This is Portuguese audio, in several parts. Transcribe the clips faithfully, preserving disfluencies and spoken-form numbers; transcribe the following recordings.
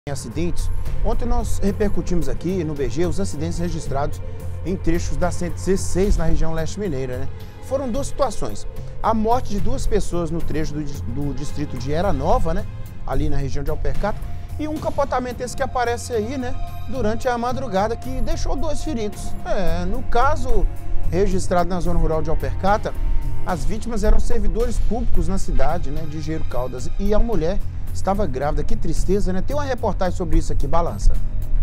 Em acidentes, ontem nós repercutimos aqui no B G os acidentes registrados em trechos da cento e dezesseis na região leste mineira, né? Foram duas situações: a morte de duas pessoas no trecho do, do distrito de Era Nova, né? Ali na região de Alpercata, e um capotamento esse que aparece aí, né? Durante a madrugada, que deixou dois feridos. É, no caso registrado na zona rural de Alpercata, as vítimas eram servidores públicos na cidade, né? De Engenheiro Caldas, e a mulher estava grávida. Que tristeza, né? Tem uma reportagem sobre isso aqui, balança.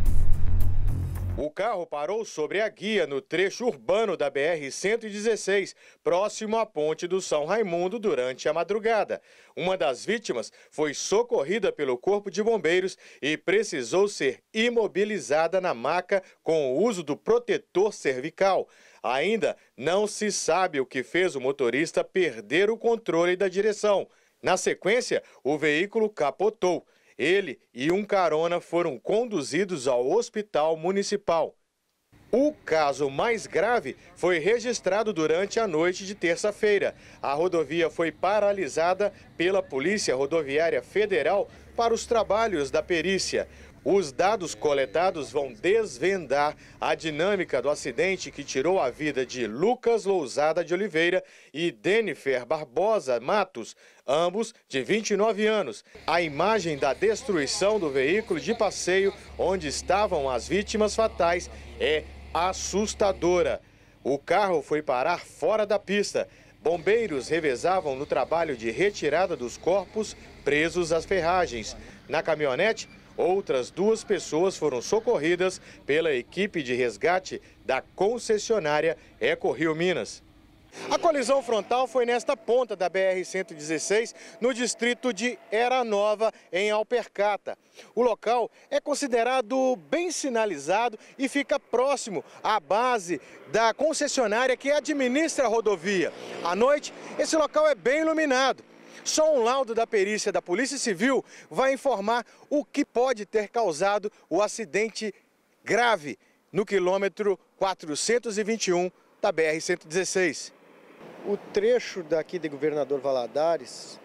O carro parou sobre a guia no trecho urbano da B R cento e dezesseis, próximo à ponte do São Raimundo, durante a madrugada. Uma das vítimas foi socorrida pelo Corpo de Bombeiros e precisou ser imobilizada na maca com o uso do protetor cervical. Ainda não se sabe o que fez o motorista perder o controle da direção. Na sequência, o veículo capotou. Ele e um carona foram conduzidos ao hospital municipal. O caso mais grave foi registrado durante a noite de terça-feira. A rodovia foi paralisada pela Polícia Rodoviária Federal para os trabalhos da perícia. Os dados coletados vão desvendar a dinâmica do acidente que tirou a vida de Lucas Lousada de Oliveira e Denifer Barbosa Matos, ambos de vinte e nove anos. A imagem da destruição do veículo de passeio onde estavam as vítimas fatais é assustadora. O carro foi parar fora da pista. Bombeiros revezavam no trabalho de retirada dos corpos presos às ferragens. Na caminhonete, outras duas pessoas foram socorridas pela equipe de resgate da concessionária EcoRio Minas. A colisão frontal foi nesta ponta da B R cento e dezesseis, no distrito de Era Nova, em Alpercata. O local é considerado bem sinalizado e fica próximo à base da concessionária que administra a rodovia. À noite, esse local é bem iluminado. Só um laudo da perícia da Polícia Civil vai informar o que pode ter causado o acidente grave no quilômetro quatrocentos e vinte e um da B R cento e dezesseis. O trecho daqui de Governador Valadares,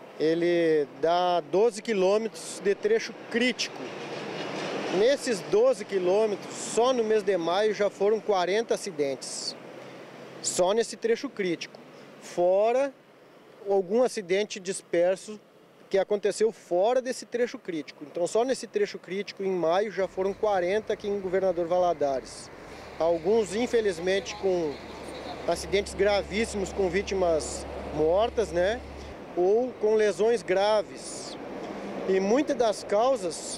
ele dá doze quilômetros de trecho crítico. Nesses doze quilômetros, só no mês de maio já foram quarenta acidentes. Só nesse trecho crítico. Fora algum acidente disperso que aconteceu fora desse trecho crítico. Então, só nesse trecho crítico, em maio, já foram quarenta aqui em Governador Valadares. Alguns, infelizmente, com acidentes gravíssimos, com vítimas mortas, né? Ou com lesões graves. E muitas das causas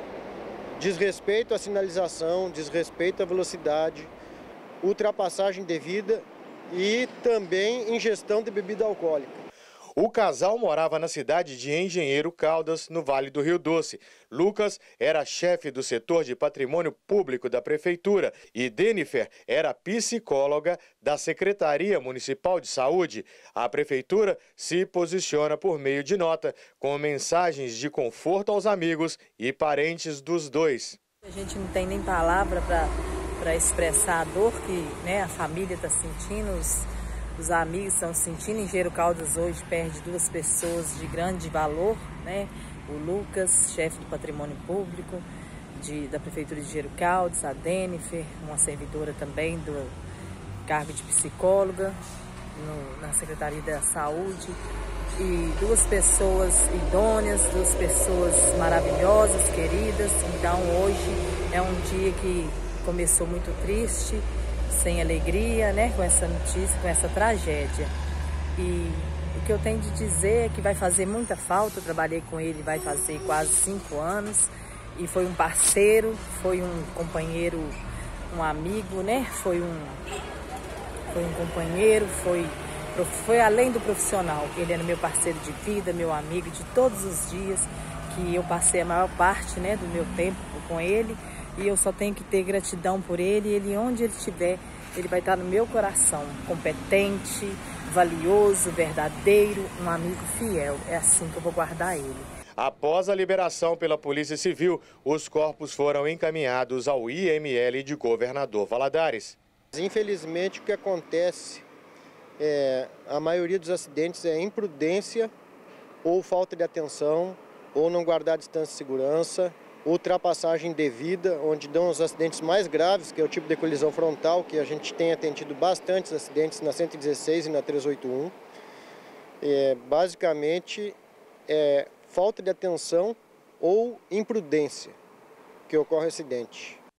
diz respeito à sinalização, diz respeito à velocidade, ultrapassagem devida e também ingestão de bebida alcoólica. O casal morava na cidade de Engenheiro Caldas, no Vale do Rio Doce. Lucas era chefe do setor de patrimônio público da prefeitura e Denifer era psicóloga da Secretaria Municipal de Saúde. A prefeitura se posiciona por meio de nota, com mensagens de conforto aos amigos e parentes dos dois. A gente não tem nem palavra para expressar a dor que, né, a família está sentindo, os... Os amigos estão sentindo. Engenheiro Caldas hoje perde duas pessoas de grande valor, né? O Lucas, chefe do patrimônio público de, da Prefeitura de Engenheiro Caldas, a Denifer, uma servidora também do cargo de psicóloga no, na Secretaria da Saúde, e duas pessoas idôneas, duas pessoas maravilhosas, queridas. Então hoje é um dia que começou muito triste, sem alegria, né, com essa notícia, com essa tragédia. E o que eu tenho de dizer é que vai fazer muita falta. Eu trabalhei com ele, vai fazer quase cinco anos, e foi um parceiro, foi um companheiro, um amigo, né, foi um, foi um companheiro, foi, foi além do profissional. Ele era meu parceiro de vida, meu amigo de todos os dias, que eu passei a maior parte, né, do meu tempo com ele. E eu só tenho que ter gratidão por ele. Ele, onde ele estiver, ele vai estar no meu coração. Competente, valioso, verdadeiro, um amigo fiel. É assim que eu vou guardar ele. Após a liberação pela Polícia Civil, os corpos foram encaminhados ao I M L de Governador Valadares. Infelizmente, o que acontece é a maioria dos acidentes é imprudência ou falta de atenção ou não guardar a distância de segurança ultrapassagem indevida, onde dão os acidentes mais graves, que é o tipo de colisão frontal, que a gente tem atendido bastantes acidentes na cento e dezesseis e na trezentos e oitenta e um. É, basicamente, é falta de atenção ou imprudência que ocorre acidente.